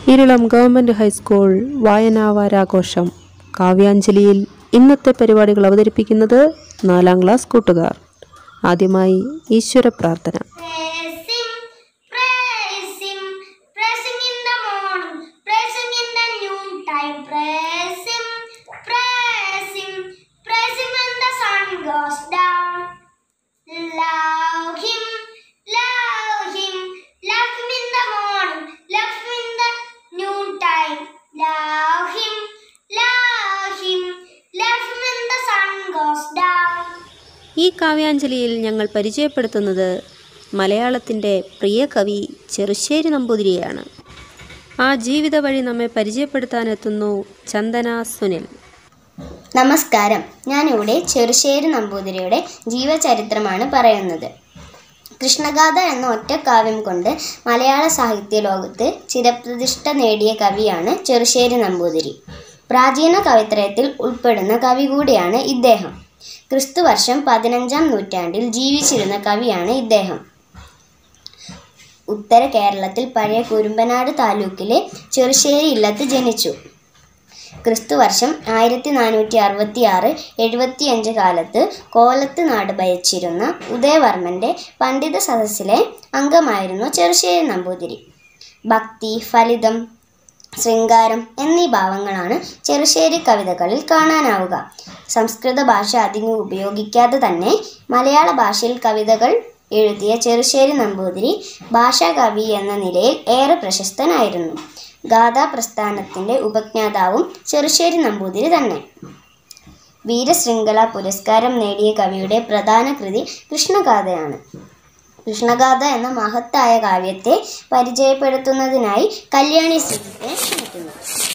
Irulam government high school വായനാവാരാഘോഷം കാവ്യാഞ്ജലിയിൽ ഇന്നത്തെ പരിപാടികൾ അവതരിപ്പിക്കുന്നത് 4ാം ക്ലാസ് കൂട്ടുകാർ. ആദ്യമായി ഈശ്വര പ്രാർത്ഥന. ഈ കാവ്യാഞ്ജലിയിൽ ഞങ്ങൾ പരിചയപ്പെടുത്തുന്നത് മലയാളത്തിൻ്റെ പ്രിയ കവി ചെറുശ്ശേരി നമ്പൂതിരിയെയാണ്. ആ ജീവിത വഴി നമ്മെ പരിചയപ്പെടുത്താനെത്തുന്നു ചന്ദന സുനിൽ. നമസ്കാരം. ഞാനിവിടെ ചെറുശ്ശേരി നമ്പൂതിരിയുടെ ജീവചരിത്രമാണ് പറയുന്നത്. കൃഷ്ണഗാഥ എന്ന ഒറ്റ കാവ്യം കൊണ്ട് മലയാള സാഹിത്യ ലോകത്ത് ചിരപ്രതിഷ്ഠ നേടിയ കവിയാണ് ചെറുശ്ശേരി നമ്പൂതിരി. പ്രാചീന കവിത്രയത്തിൽ ഉൾപ്പെടുന്ന കവി കൂടിയാണ് ഇദ്ദേഹം. ക്രിസ്തുവർഷം 15ാം നൂറ്റാണ്ടിൽ ജീവിച്ചിരുന്ന കവിയാണ് ഇദ്ദേഹം. ഉത്തര കേരളത്തിൽ പഴയ കുരുമ്പനാട് താലൂക്കിലെ ചെറുശ്ശേരി ഇല്ലത്ത് ജനിച്ചു. ക്രിസ്തുവർഷം 1466-75 കാലത്ത് കോലത്ത് നാട് ഭരിച്ചിരുന്ന ഉദയവർമ്മൻ്റെ പണ്ഡിത സദസ്സിലെ അംഗമായിരുന്നു ചെറുശ്ശേരി നമ്പൂതിരി. ഭക്തി, ഫലിതം, ശൃംഗാരം എന്നീ ഭാവങ്ങളാണ് ചെറുശ്ശേരി കവിതകളിൽ കാണാനാവുക. സംസ്കൃത ഭാഷ അധികം ഉപയോഗിക്കാതെ തന്നെ മലയാള ഭാഷയിൽ കവിതകൾ എഴുതിയ ചെറുശ്ശേരി നമ്പൂതിരി ഭാഷാകവി എന്ന നിലയിൽ ഏറെ പ്രശസ്തനായിരുന്നു. ഗാഥാ പ്രസ്ഥാനത്തിൻ്റെ ഉപജ്ഞാതാവും ചെറുശ്ശേരി നമ്പൂതിരി തന്നെ. വീരശൃംഖല പുരസ്കാരം നേടിയ കവിയുടെ പ്രധാന കൃതി കൃഷ്ണഗാഥയാണ്. കൃഷ്ണഗാഥ എന്ന മഹത്തായ കാവ്യത്തെ പരിചയപ്പെടുത്തുന്നതിനായി കല്യാണി ശ്രീജിത്തിനെ ക്ഷണിക്കുന്നു.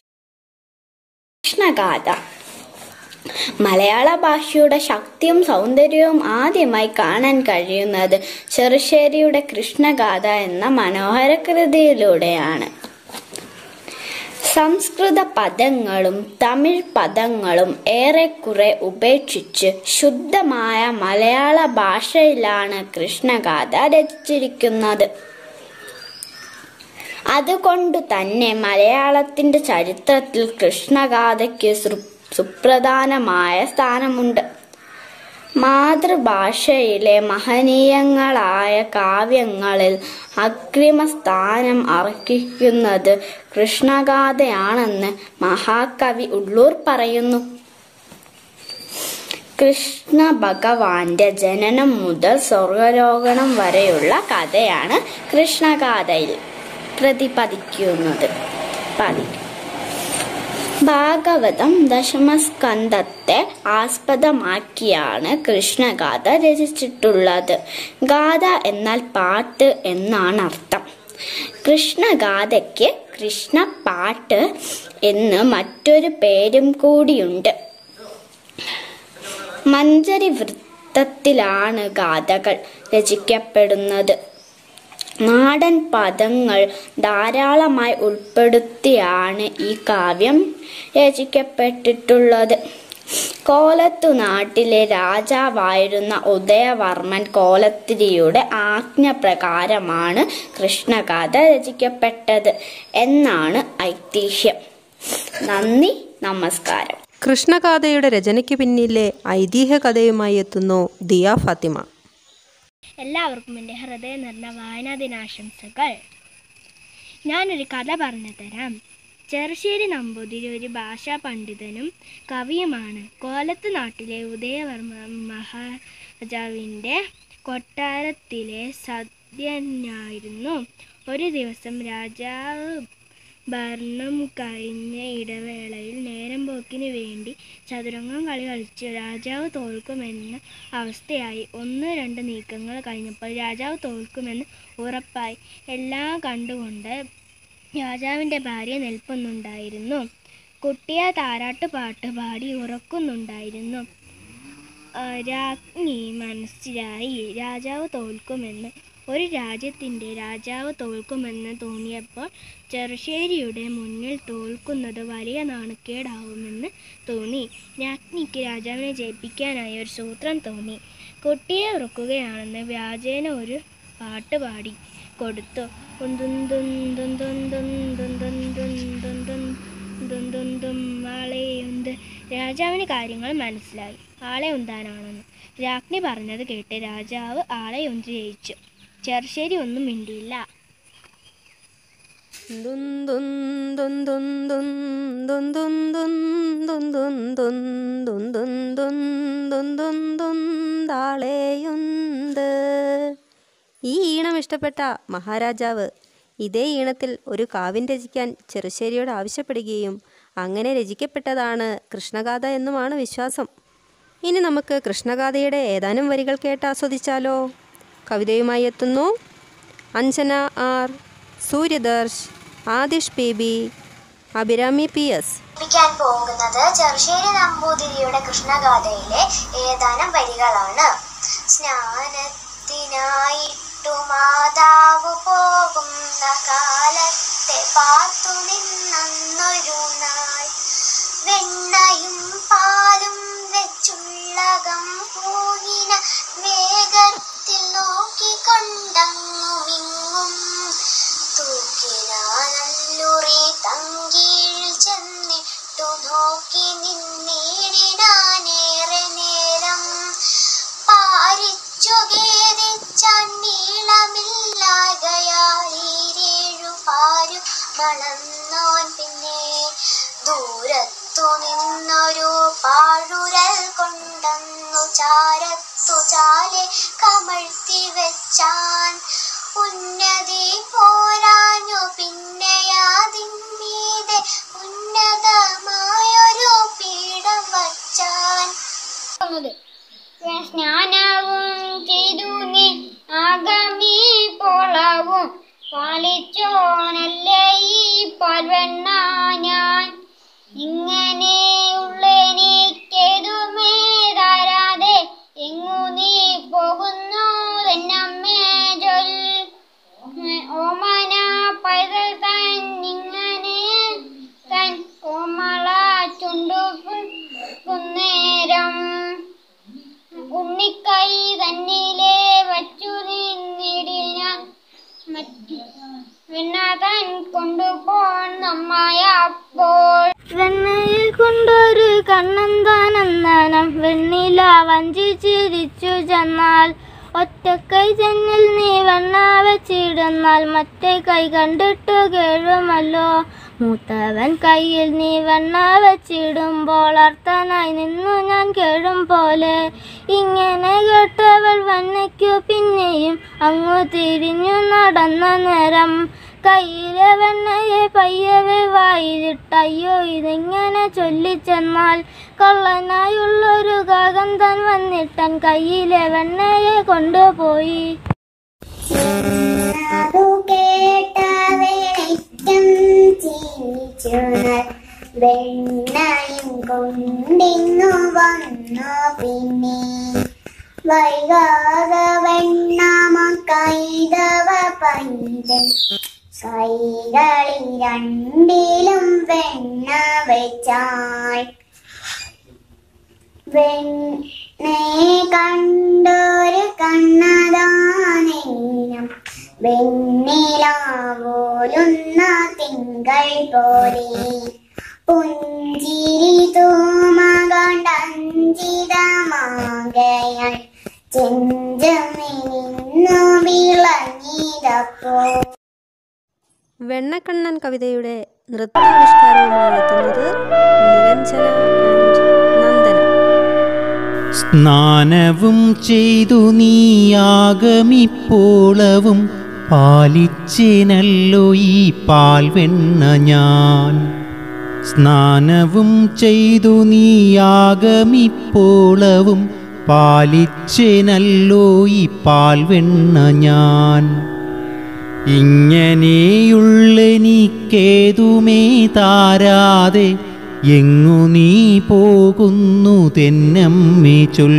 കൃഷ്ണഗാഥ മലയാള ഭാഷയുടെ ശക്തിയും സൗന്ദര്യവും ആദ്യമായി കാണാൻ കഴിയുന്നത് ചെറുശ്ശേരിയുടെ കൃഷ്ണഗാഥ എന്ന മനോഹര കൃതിയിലൂടെയാണ്. സംസ്കൃത പദങ്ങളും തമിഴ് പദങ്ങളും ഏറെക്കുറെ ഉപേക്ഷിച്ച് ശുദ്ധമായ മലയാള ഭാഷയിലാണ് കൃഷ്ണഗാഥ രചിച്ചിരിക്കുന്നത്. അതുകൊണ്ടു തന്നെ മലയാളത്തിൻ്റെ ചരിത്രത്തിൽ കൃഷ്ണഗാഥയ്ക്ക് സുപ്രധാനമായ സ്ഥാനമുണ്ട്. മാതൃഭാഷയിലെ മഹനീയങ്ങളായ കാവ്യങ്ങളിൽ അഗ്രിമസ്ഥാനം അർഹിക്കുന്നത് കൃഷ്ണഗാഥയാണെന്ന് മഹാകവി ഉള്ളൂർ പറയുന്നു. കൃഷ്ണ ഭഗവാന്റെ ജനനം മുതൽ സ്വർഗാരോഹണം വരെയുള്ള കഥയാണ് കൃഷ്ണഗാഥയിൽ പ്രതിപാദിക്കുന്നത്. ഭാഗവതം ദശമസ്കന്ധത്തെ ആസ്പദമാക്കിയാണ് കൃഷ്ണഗാഥ രചിച്ചിട്ടുള്ളത്. ഗാഥ എന്നാൽ പാട്ട് എന്നാണ് അർത്ഥം. കൃഷ്ണഗാഥയ്ക്ക് കൃഷ്ണപാട്ട് എന്ന് മറ്റൊരു പേരും കൂടിയുണ്ട്. മഞ്ജരി വൃത്തത്തിലാണ് ഗാഥകൾ രചിക്കപ്പെടുന്നത്. നാടൻ പദങ്ങൾ ധാരാളമായി ഉൾപ്പെടുത്തിയാണ് ഈ കാവ്യം രചിക്കപ്പെട്ടിട്ടുള്ളത്. കോലത്തു നാട്ടിലെ രാജാവായിരുന്ന ഉദയവർമ്മൻ കോലത്തിരിയുടെ ആജ്ഞ പ്രകാരമാണ് കൃഷ്ണഗാഥ രചിക്കപ്പെട്ടത് എന്നാണ് ഐതിഹ്യം. നന്ദി, നമസ്കാരം. കൃഷ്ണഗാഥയുടെ രചനയ്ക്ക് പിന്നിലെ ഐതിഹ്യ കഥയുമായി എത്തുന്നു ദിയ ഫാത്തിമ. എല്ലാവർക്കും എൻ്റെ ഹൃദയം നിറഞ്ഞ വായനാ ദിനാശംസകൾ. ഞാനൊരു കഥ പറഞ്ഞു തരാം. ചെറുശ്ശേരി നമ്പൂതിരി ഒരു ഭാഷാ പണ്ഡിതനും കവിയുമാണ്. കോലത്ത് നാട്ടിലെ ഉദയവർമ്മ മഹാരാജാവിൻ്റെ കൊട്ടാരത്തിലെ സദസ്യനായിരുന്നു. ഒരു ദിവസം രാജാവ് ഭരണം കഴിഞ്ഞ ഇടവേളയിൽ നേരം പോക്കിന് വേണ്ടി ചതുരംഗം കളി കളിച്ചു. രാജാവ് തോൽക്കുമെന്ന അവസ്ഥയായി. 1-2 നീക്കങ്ങൾ കഴിഞ്ഞപ്പോൾ രാജാവ് തോൽക്കുമെന്ന് ഉറപ്പായി. എല്ലാം കണ്ടുകൊണ്ട് രാജാവിൻ്റെ ഭാര്യ നിൽപ്പുന്നുണ്ടായിരുന്നു. കുട്ടിയെ താരാട്ടുപാട്ട് പാടി ഉറക്കുന്നുണ്ടായിരുന്നു. രാജ്ഞി മനസ്സിലായി രാജാവ് തോൽക്കുമെന്ന്. ഒരു രാജ്യത്തിൻ്റെ രാജാവ് തോൽക്കുമെന്ന് തോന്നിയപ്പോൾ ചെറുശ്ശേരിയുടെ മുന്നിൽ തോൽക്കുന്നത് വലിയ നാണക്കേടാവുമെന്ന് തോന്നി. രാജ്ഞിക്ക് രാജാവിനെ ജയിപ്പിക്കാനായി ഒരു സൂത്രം തോന്നി. കുട്ടിയെ ഉറക്കുകയാണെന്ന് വ്യാജേന ഒരു പാട്ട് പാടി കൊടുത്തു. തുന്തും ആളെയുന്ത്. രാജാവിന് കാര്യങ്ങൾ മനസ്സിലായി, ആളെ ഉന്താനാണെന്ന്. രാജ്ഞി പറഞ്ഞത് കേട്ട് രാജാവ് ആളെ ഉന്തി ജയിച്ചു. ചെറുശ്ശേരി ഒന്നും മിണ്ടിയില്ല. ഈ ഈണം ഇഷ്ടപ്പെട്ട മഹാരാജാവ് ഇതേ ഈണത്തിൽ ഒരു കാവ്യം രചിക്കാൻ ചെറുശ്ശേരിയോട് ആവശ്യപ്പെടുകയും അങ്ങനെ രചിക്കപ്പെട്ടതാണ് കൃഷ്ണഗാഥ എന്നുമാണ് വിശ്വാസം. ഇനി നമുക്ക് കൃഷ്ണഗാഥയുടെ ഏതാനും വരികൾ കേട്ട് ആസ്വദിച്ചാലോ? കവിതയുമായി എത്തുന്നു Anjana R, Suryadarsh, Adish P B, Abhirami P S. പോകുന്നത് ചെറുശ്ശേരി നമ്പൂതിരിയുടെ കൃഷ്ണഗാഥയിലെ ഏതാനും വരികളാണ്. സ്നാനത്തിനായിട്ടു മാതാവ് പോകുന്ന കാലത്തെ പാർത്തു നിന്നൊരു നാൾ, വെണ്ണയും പാലും വെച്ചുള്ളകം പൂങ്ങിന വേഗത്തിൽ നോക്കിക്കൊണ്ടങ്ങുമിങ്ങും തൂക്കിനാനല്ലുറി തങ്കീഴിൽ ചെന്നിട്ടു നോക്കി നിന്നീടിനാനേറെ നേരം. പാരിച്ചു ഖേദിച്ചാൻ നീളമില്ലാകയായിരേഴു പാരു വളർന്നോൻ. പിന്നെ ദൂരത്തു നിന്നൊരു പാഴുരൽ കൊണ്ടന്നു ചാരത്തു ചാലെ കമഴ്ത്തി വെച്ചാൻ. ഉന്നതി പോരാഞ്ഞു പിന്നെയാതിന്മീതെ ഉന്നതമായൊരു പീഠം വച്ചാൻ. സ്നാനവും ചെയ്തു നീ ആഗമി പോളവും പാലിച്ചോനല്ലേ ഈ പാൽവെണ്ണ ഞാൻ. ഇങ്ങനെയുള്ളെനിക്കേതുമേ താരാതെ എങ്ങു നീ പോകുന്നു എന്നമ്മേ ചൊൽ. ഓമന പൈതൽ തന്നിങ്ങനെ തൻ കോമള ചുണ്ടുന്നേരം ഉണ്ണിക്കൈ തന്നിലെ വച്ചു നിന്നിടിനാൻ വെണ്ണ തൻ കൊണ്ടുപോൺ നമ്മയ അപ്പോൾ. വെണ്ണയിൽ കൊണ്ടൊരു കണ്ണന്താനന്ദനം വെണ്ണില വഞ്ചിച്ചിരിച്ചു ചെന്നാൽ, ഒറ്റക്കൈ ചെന്നിൽ നീ വെണ്ണ വെച്ചിടുന്നാൽ മറ്റേ കൈ കണ്ടിട്ടു കേഴുമല്ലോ. മൂത്തവൻ കയ്യിൽ നീ വെണ്ണ വെച്ചിടുമ്പോൾ അർത്ഥനായി നിന്നു ഞാൻ കേഴും പോലെ. ഇങ്ങനെ കേട്ടവൾ വെണ്ണയ്ക്കു പിന്നെയും അങ്ങു തിരിഞ്ഞു നടന്ന നേരം, കയ്യിലെ വെണ്ണയെ പയ്യവെ വായിലിട്ടയ്യോ ഇതെങ്ങനെ ചൊല്ലിച്ചെന്നാൽ, കള്ളനായുള്ളൊരു കാകം താൻ വന്നിട്ടൻ കയ്യിലെ വെണ്ണയെ കൊണ്ടുപോയി. വെണ്ണയും കൊണ്ടിന്നു വന്നു പിന്നെ വൈകാതെ വെണ്ണമ കൈതവ പൈതൽ കൈകളിൽ രണ്ടിലും വെണ്ണ വെച്ചാൾ. വെണ്ണെ കണ്ടൊരു കണ്ണദാനം വെണ്ണിലാവോലുന്ന തിങ്കൾ പോലെ. പുഞ്ചിരി തൂമകണ്ടഞ്ചിതമാകയാൽ ചെഞ്ചമിനിന്നു വിളങ്ങിയതപ്പോ. വെണ്ണക്കണ്ണൻ കവിതയുടെ നൃത്താവിഷ്കാരവുമായി എത്തുന്നത് നിരഞ്ജന ആൻഡ് നന്ദന. സ്നാനവും ചെയ്തു നീയാഗമിപ്പോളവും പാലിച്ചേനല്ലോ ഈ പാൽവെണ്ണ ഞാൻ. സ്നാനവും ചെയ്തു നീയാഗമിപ്പോളവും പാലിച്ചേനല്ലോ ഈ പാൽവെണ്ണ ഞാൻ. ഇങ്ങനെയുള്ളെനിക്കേതുമേ താരാതെ എങ്ങു നീ പോകുന്നു തെന്നമ്മേ ചൊൽ.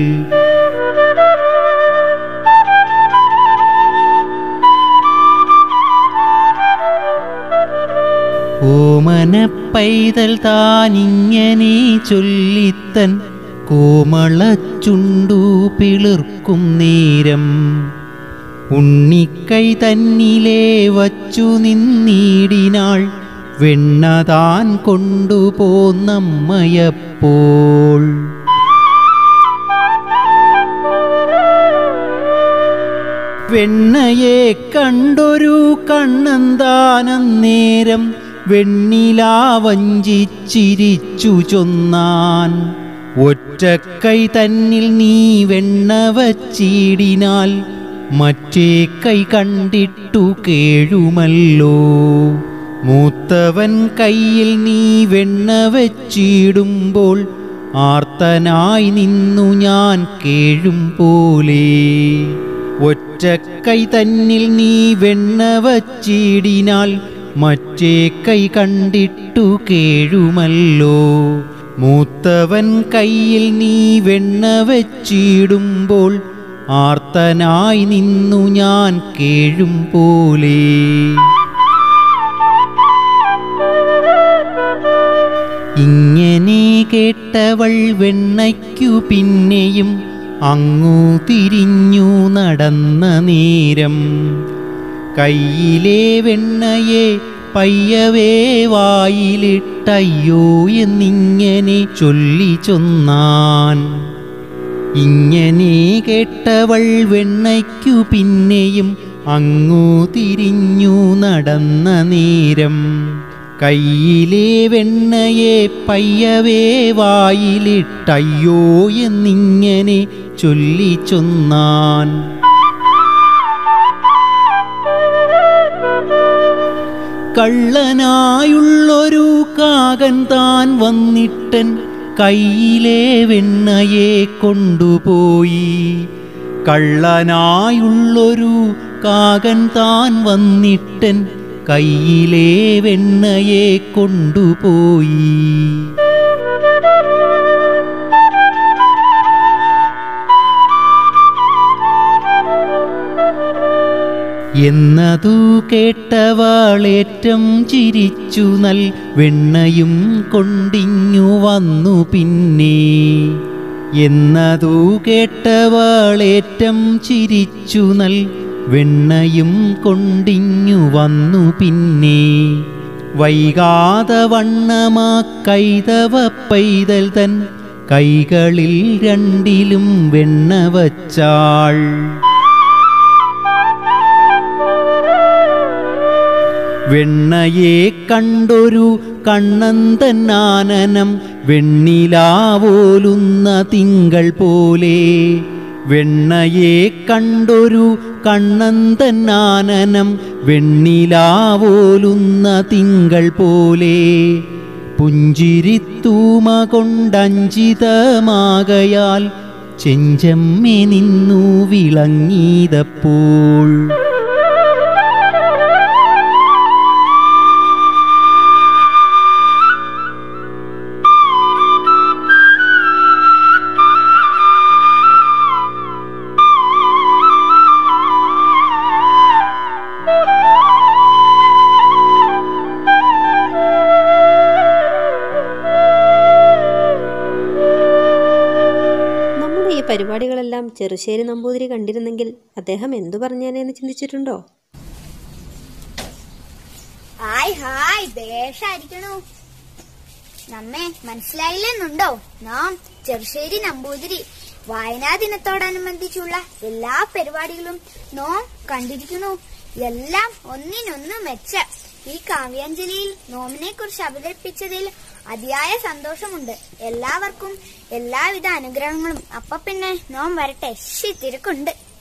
ഓമന പൈതൽ താനിങ്ങനെ ചൊല്ലിത്തൻ കോമളച്ചുണ്ടു പിളിർക്കും നേരം, ഉണ്ണിക്കൈ തന്നിലെ വച്ചു നിന്നിടിനാൾ വെണ്ണ താൻ കൊണ്ടുപോന്നമ്മയപ്പോൾ. വെണ്ണയെ കണ്ടൊരു കണ്ണന്താനന്നേരം വെണ്ണിലാ വഞ്ചിച്ചിരിച്ചു ചൊന്നാൻ. ഒറ്റക്കൈ തന്നിൽ നീ വെണ്ണ വച്ചിടിനാൽ മറ്റേ കൈ കണ്ടിട്ടു കേഴുമല്ലോ. മൂത്തവൻ കയ്യിൽ നീ വെണ്ണ വച്ചിടുമ്പോൾ ആർത്തനായി നിന്നു ഞാൻ കേഴും പോലെ. ഒറ്റക്കൈ തന്നിൽ നീ വെണ്ണ വച്ചിടിനാൽ മറ്റേ കൈ കണ്ടിട്ടു കേഴുമല്ലോ. മൂത്തവൻ കയ്യിൽ നീ വെണ്ണ വച്ചിടുമ്പോൾ ആർത്തനായി നിന്നു ഞാൻ കേഴും പോലെ. ഇങ്ങനെ കേട്ടവൾ വെണ്ണയ്ക്കു പിന്നെയും അങ്ങു തിരിഞ്ഞു നടന്ന നേരം കയ്യിലെ വെണ്ണയെ പയ്യവേ വായിലിട്ടയ്യോ എന്നിങ്ങനെ ചൊല്ലി ചൊന്നാൻ. ഇങ്ങനെ കേട്ടവൾ വെണ്ണയ്ക്കു പിന്നെയും അങ്ങു തിരിഞ്ഞു നടന്ന നേരം കയ്യിലെ വെണ്ണയെ പയ്യവേ വായിലിട്ടയ്യോ എന്നിങ്ങനെ ചൊല്ലി ചൊന്നാൻ. കള്ളനായുള്ളൊരു കാകൻ താൻ വന്നിട്ടൻ കയ്യിലെ വെണ്ണയെ കൊണ്ടുപോയി. കള്ളനായുള്ളൊരു കാകൻ താൻ വന്നിട്ടൻ കയ്യിലെ വെണ്ണയെ കൊണ്ടുപോയി. എന്നതു കേട്ടവാളേറ്റം ചിരിച്ചു നൽ വെണ്ണയും കൊണ്ടിങ്ങു വന്നു പിന്നെ. എന്നതു കേട്ടവാളേറ്റം ചിരിച്ചു നൽ വെണ്ണയും കൊണ്ടിങ്ങു വന്നു പിന്നെ. വൈകാതെ വണ്ണമാ കൈതവ പൈതൽ തൻ കൈകളിൽ രണ്ടിലും വെണ്ണ വച്ചാൾ. വെണ്ണയെ കണ്ടൊരു കണ്ണന്തന്നാനനം വെണ്ണിലാവോലുന്ന തിങ്കൾ പോലെ. വെണ്ണയെ കണ്ടൊരു കണ്ണന്തന്നാനനം വെണ്ണിലാവോലുന്ന തിങ്കൾ പോലെ. പുഞ്ചിരിത്തൂമ കൊണ്ടഞ്ചിതമാകയാൽ ചെഞ്ചമ്മെ നിന്നു വിളങ്ങിയതപ്പോൾ. പരിപാടികളെല്ലാം ചെറുശ്ശേരി നമ്പൂതിരി കണ്ടിരുന്നെങ്കിൽ അദ്ദേഹം എന്തു പറഞ്ഞേനെന്ന് ചിന്തിച്ചിട്ടുണ്ടോ? ഹായ് ദേശായിരിക്കണു. നമ്മെ മനസ്സിലായില്ലെന്നുണ്ടോ? നാം ചെറുശ്ശേരി നമ്പൂതിരി വായനാ ദിനത്തോടനുബന്ധിച്ചുള്ള എല്ലാ പരിപാടികളും നാം കണ്ടിരിക്കുന്നു. എല്ലാം ഒന്നിനൊന്ന് മെച്ച. ഈ കാവ്യാഞ്ജലിയിൽ നോമിനെ കുറിച്ച് അവതരിപ്പിച്ചതിൽ അതിയായ സന്തോഷമുണ്ട്. എല്ലാവർക്കും എല്ലാവിധ അനുഗ്രഹങ്ങളും. അപ്പൊ പിന്നെ നോം വരട്ടെ. തിരക്കുണ്ട്.